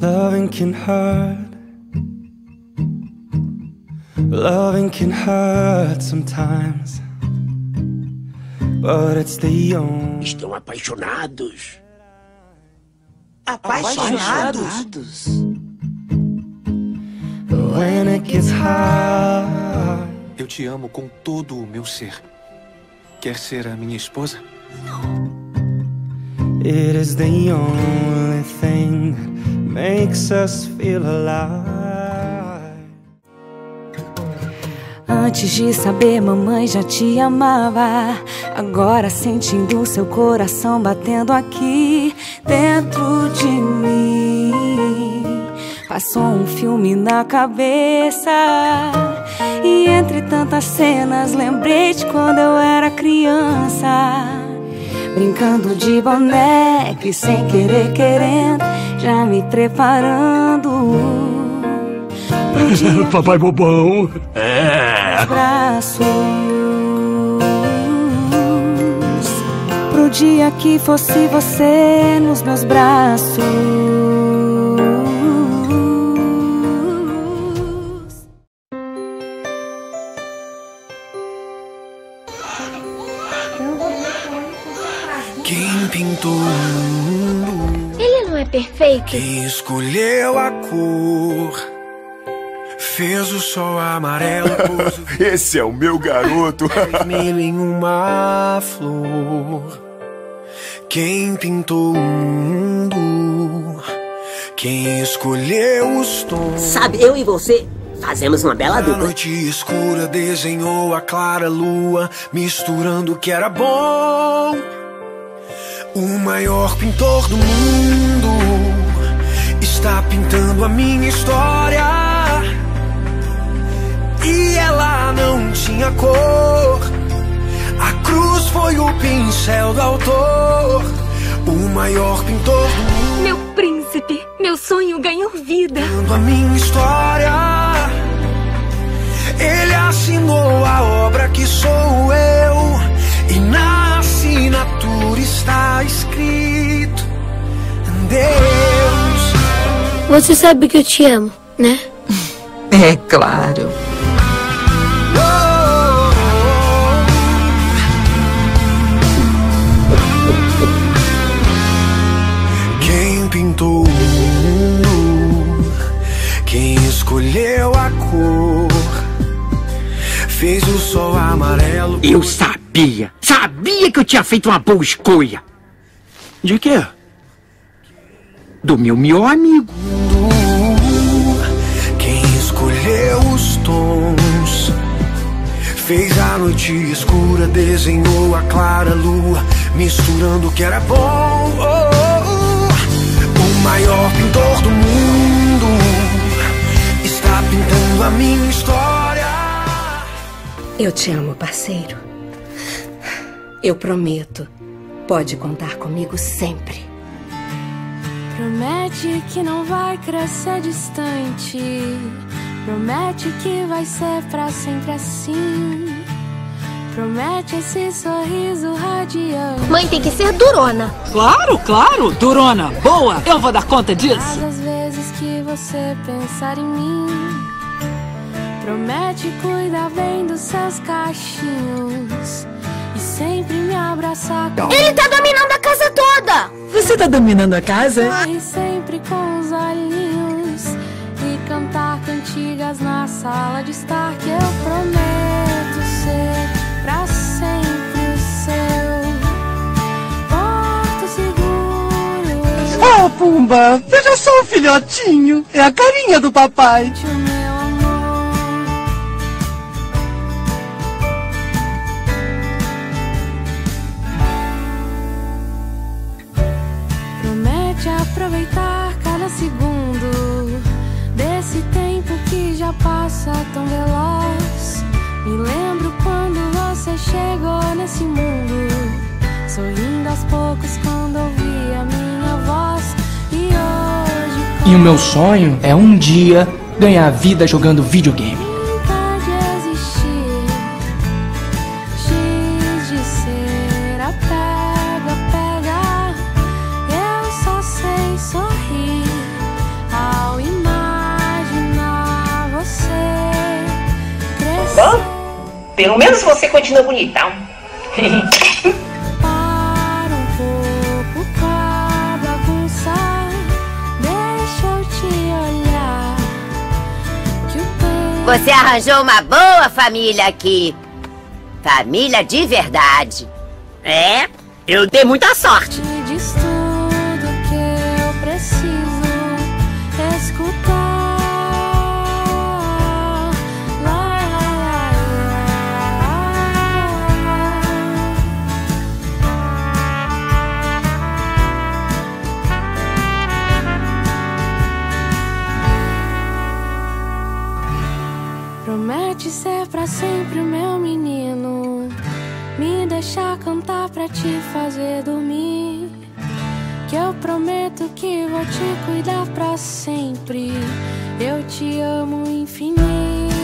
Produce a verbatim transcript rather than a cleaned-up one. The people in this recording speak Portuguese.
Loving can hurt. Loving can hurt sometimes. But it's the only... Estão apaixonados. Apaixonados? When it gets hard. Eu te amo com todo o meu ser. Quer ser a minha esposa? It is the only thing that makes us feel alive. Antes de saber, mamãe já te amava. Agora sentindo seu coração batendo aqui dentro de mim. Passou um filme na cabeça e entre tantas cenas lembrei de quando eu era criança, brincando de boneca e sem querer querendo, já me preparando pro dia Papai bobão. É. Braços, pro dia que fosse você nos meus braços. Quem pintou o mundo? Ele não é perfeito? Quem escolheu a cor? Fez o sol amarelo. Esse é o meu garoto. Vermelho em uma flor. Quem pintou o mundo? Quem escolheu os tons? Sabe, eu e você fazemos uma bela dupla. A noite escura desenhou a clara lua, misturando o que era bom. O maior pintor do mundo está pintando a minha história. E ela não tinha cor. A cruz foi o pincel do autor. O maior pintor do mundo. Meu príncipe, meu sonho ganhou vida. Pintando a minha história. Ele assinou a obra que sou eu. E na assinatura está escrito Deus. Você sabe que eu te amo, né? É claro. Quem pintou o mundo? Quem escolheu a cor? Fez o sol amarelo. Eu sabia, sabia que eu tinha feito uma boa escolha. De quê? Do meu melhor amigo. Quem escolheu os tons? Fez a noite escura, desenhou a clara lua, misturando o que era bom. Oh, oh, oh. O maior pintor do mundo está pintando a minha história. Eu te amo, parceiro. Eu prometo, pode contar comigo sempre. Promete que não vai crescer distante. Promete que vai ser pra sempre assim. Promete esse sorriso radiante. Mãe tem que ser durona. Claro, claro, durona. Boa, eu vou dar conta disso. Mas às vezes que você pensar em mim, promete cuidar bem dos seus cachinhos e sempre me abraçar com... Ele tá dominando a casa toda! Você tá dominando a casa? E sempre com os olhinhos e cantar cantigas na sala de estar, que eu prometo ser pra sempre o seu porto seguro. Oh, Pumba, veja só o filhotinho. É a carinha do papai. Aproveitar cada segundo desse tempo que já passa tão veloz. Me lembro quando você chegou nesse mundo, sorrindo aos poucos quando ouvi a minha voz. E hoje... E o meu sonho é um dia ganhar vida jogando videogame. Pelo menos você continua bonitão. Para um pouco pra bagunçar, deixa eu te olhar. Que o tempo... Você arranjou uma boa família aqui. Família de verdade. É, eu dei muita sorte. Me diz tudo que eu preciso escutar. Promete ser pra sempre o meu menino, me deixar cantar pra te fazer dormir. Que eu prometo que vou te cuidar pra sempre. Eu te amo infinito.